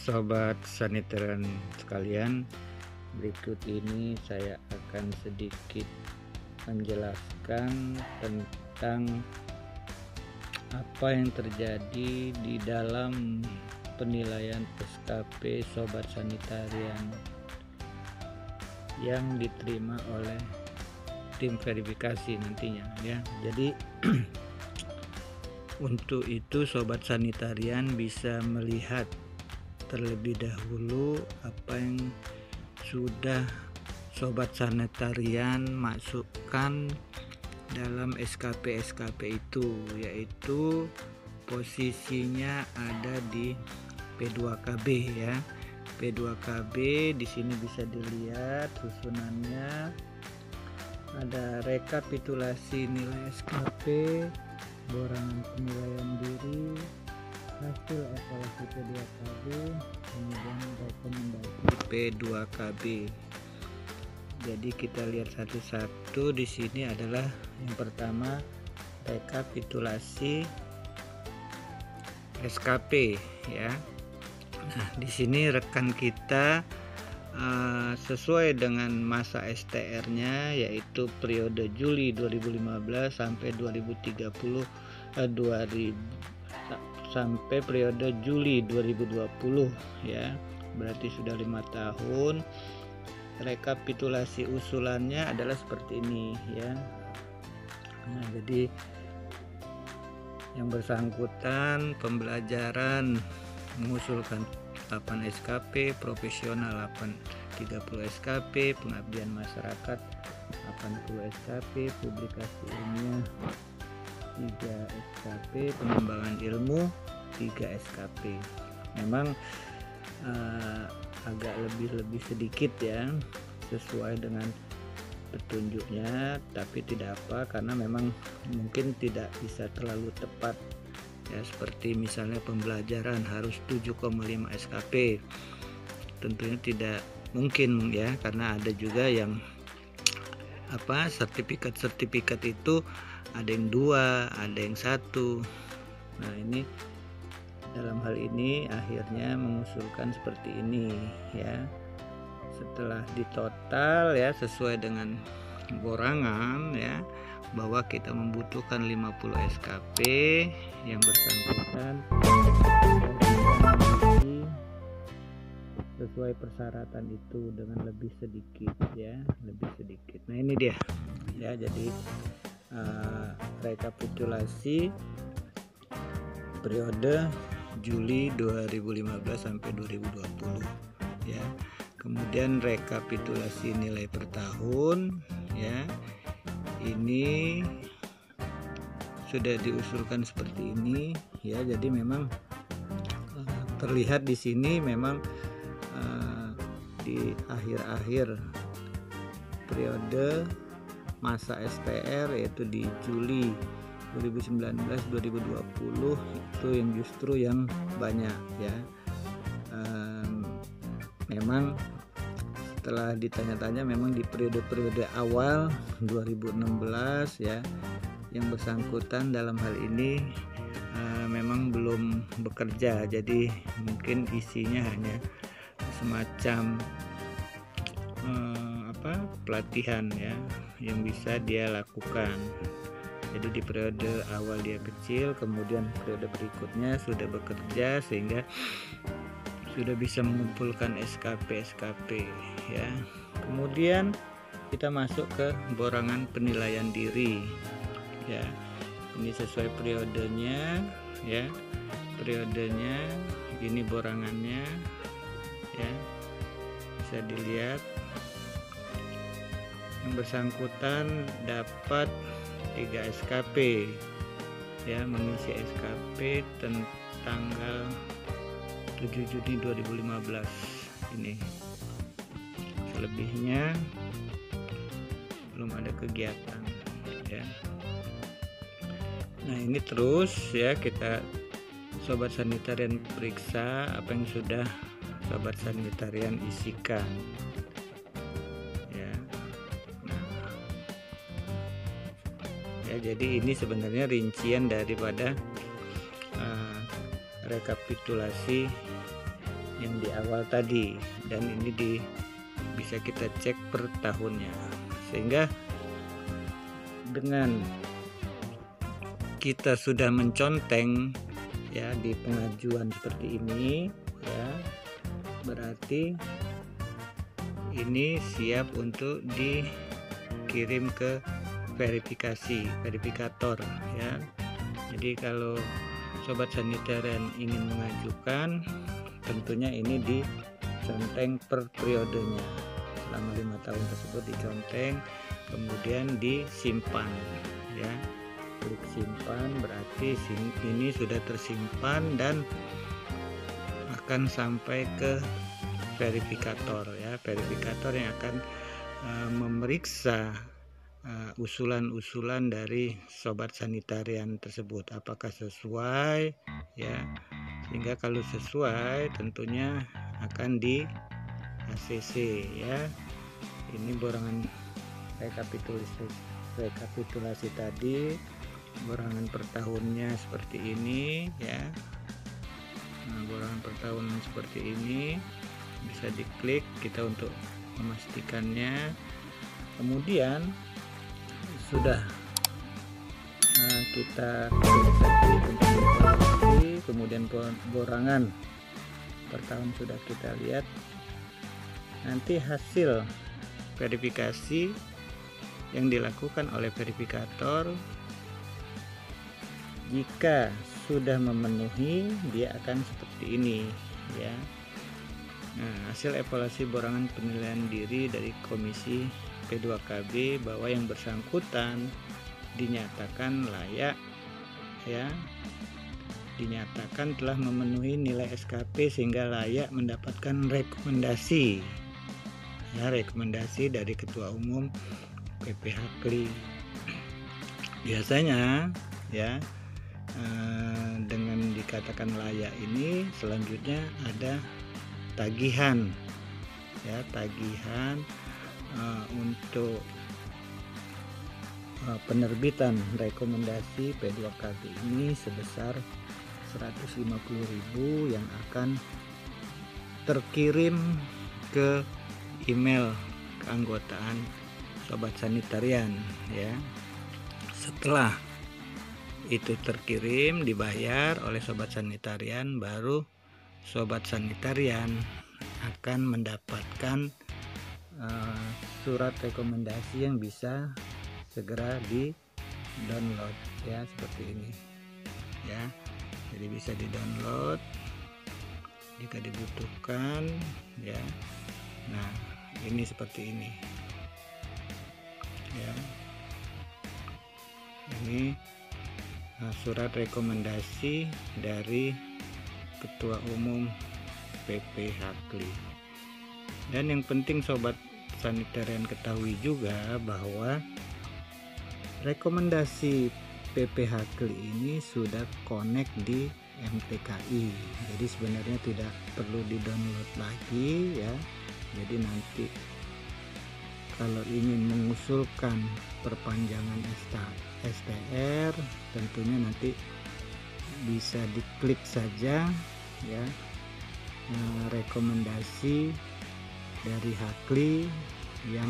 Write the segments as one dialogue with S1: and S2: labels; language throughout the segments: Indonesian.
S1: Sobat sanitarian sekalian, berikut ini saya akan sedikit menjelaskan tentang apa yang terjadi di dalam penilaian SKP Sobat Sanitarian yang diterima oleh tim verifikasi nantinya ya. Jadi untuk itu Sobat Sanitarian bisa melihat terlebih dahulu apa yang sudah Sobat Sanitarian masukkan dalam SKP itu, yaitu posisinya ada di P2KB ya. P2KB di sini bisa dilihat susunannya, ada rekapitulasi nilai SKP, borangan penilaian diri, hasil evaluasi P2KB, kemudian rekomendasi P2KB. Jadi kita lihat satu-satu. Di sini adalah yang pertama rekapitulasi SKP ya. Nah, di sini rekan kita sesuai dengan masa STR-nya, yaitu periode Juli 2015 sampai 2030 sampai periode Juli 2020 ya, berarti sudah 5 tahun. Rekapitulasi usulannya adalah seperti ini ya. Nah, jadi yang bersangkutan pembelajaran mengusulkan 8 SKP, profesional 30 SKP, pengabdian masyarakat 80 SKP, publikasi ilmiah 3 SKP, pengembangan ilmu 3 SKP. Memang agak lebih sedikit ya, sesuai dengan petunjuknya, tapi tidak apa, karena memang mungkin tidak bisa terlalu tepat ya, seperti misalnya pembelajaran harus 7,5 SKP, tentunya tidak mungkin ya, karena ada juga yang sertifikat itu ada yang 2, ada yang 1. Nah, ini dalam hal ini akhirnya mengusulkan seperti ini ya. Setelah ditotal ya, sesuai dengan borangan ya, bahwa kita membutuhkan 50 SKP, yang bersangkutan sesuai persyaratan itu dengan lebih sedikit ya, lebih sedikit. Nah, ini dia ya. Jadi rekapitulasi periode Juli 2015 sampai 2020 ya. Kemudian rekapitulasi nilai per tahun ya. Ini sudah diusulkan seperti ini ya. Jadi memang terlihat di sini memang di akhir-akhir periode masa STR, yaitu di Juli 2019-2020 itu yang justru yang banyak ya. Memang setelah ditanya-tanya, memang di periode-periode awal 2016 ya, yang bersangkutan dalam hal ini memang belum bekerja, jadi mungkin isinya hanya semacam pelatihan ya yang bisa dia lakukan. Jadi di periode awal dia kecil, kemudian periode berikutnya sudah bekerja sehingga sudah bisa mengumpulkan SKP ya. Kemudian kita masuk ke borangan penilaian diri ya. Ini sesuai periodenya ya. Periodenya ini borangannya ya. Bisa dilihat yang bersangkutan dapat 3 SKP ya, mengisi SKP tanggal 7 Juni 2015 ini. Selebihnya belum ada kegiatan ya. Nah, ini terus ya, kita Sobat Sanitarian periksa apa yang sudah Sobat Sanitarian isikan ya. Ya, jadi ini sebenarnya rincian daripada rekapitulasi yang di awal tadi, dan ini bisa kita cek per tahunnya. Sehingga dengan kita sudah menconteng ya di pengajuan seperti ini ya, berarti ini siap untuk dikirim ke verifikator ya. Jadi kalau sobat sanitarian ingin mengajukan, tentunya ini diconteng per periodenya. Selama 5 tahun tersebut diconteng, kemudian disimpan ya. Klik simpan, berarti ini sudah tersimpan dan akan sampai ke verifikator ya. Verifikator yang akan memeriksa usulan-usulan dari sobat sanitarian tersebut apakah sesuai ya. Sehingga kalau sesuai tentunya akan di ACC ya. Ini borangan rekapitulasi tadi, borangan per tahunnya seperti ini ya. Nah, borangan per tahun seperti ini bisa diklik kita untuk memastikannya. Kemudian sudah kita kemudian borangan per tahun sudah kita lihat. Nanti hasil verifikasi yang dilakukan oleh verifikator, jika sudah memenuhi, dia akan seperti ini ya. Nah, hasil evaluasi borangan penilaian diri dari Komisi P2KB bahwa yang bersangkutan dinyatakan layak ya, dinyatakan telah memenuhi nilai SKP sehingga layak mendapatkan rekomendasi ya, rekomendasi dari Ketua Umum PPH KLI. Biasanya ya, dengan dikatakan layak ini selanjutnya ada tagihan ya, tagihan untuk penerbitan rekomendasi P2KB ini sebesar 150.000 yang akan terkirim ke email keanggotaan sobat sanitarian ya. Setelah itu terkirim, dibayar oleh sobat sanitarian, baru sobat sanitarian akan mendapatkan surat rekomendasi yang bisa segera di download ya, seperti ini ya. Jadi bisa di download jika dibutuhkan ya. Nah, ini seperti ini ya. Ini surat rekomendasi dari Ketua Umum PPH KLI. Dan yang penting sobat sanitarian ketahui juga bahwa rekomendasi PPH KLI ini sudah connect di MTKI. Jadi sebenarnya tidak perlu di-download lagi ya. Jadi nanti kalau ingin mengusulkan perpanjangan STR, tentunya nanti bisa diklik saja ya, rekomendasi dari HKLI yang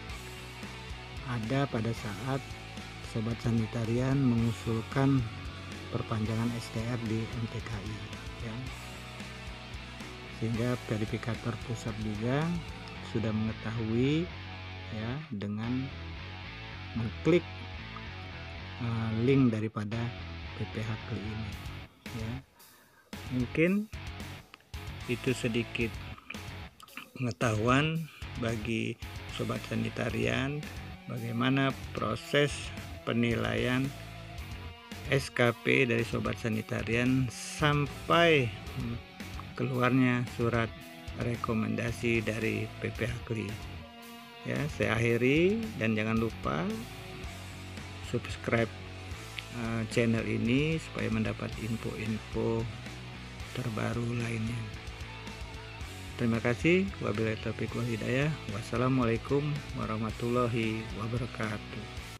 S1: ada pada saat sobat sanitarian mengusulkan perpanjangan STR di MTKI ya. Sehingga verifikator pusat juga sudah mengetahui ya, dengan mengklik link daripada PPH KLI ini ya. Mungkin itu sedikit pengetahuan bagi sobat sanitarian bagaimana proses penilaian SKP dari sobat sanitarian sampai keluarnya surat rekomendasi dari PPH KLI ya. Saya akhiri, dan jangan lupa subscribe channel ini supaya mendapat info-info terbaru lainnya. Terima kasih. Wabillahi taufiq wal hidayah. Wassalamualaikum warahmatullahi wabarakatuh.